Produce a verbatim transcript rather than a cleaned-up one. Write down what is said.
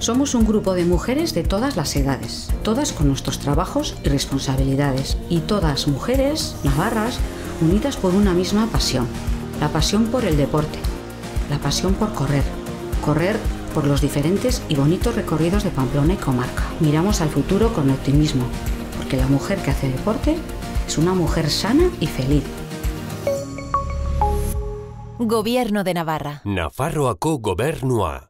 Somos un grupo de mujeres de todas las edades, todas con nuestros trabajos y responsabilidades, y todas mujeres navarras unidas por una misma pasión, la pasión por el deporte, la pasión por correr, correr por los diferentes y bonitos recorridos de Pamplona y comarca. Miramos al futuro con optimismo, porque la mujer que hace deporte es una mujer sana y feliz. Gobierno de Navarra. Nafarroako gobernua.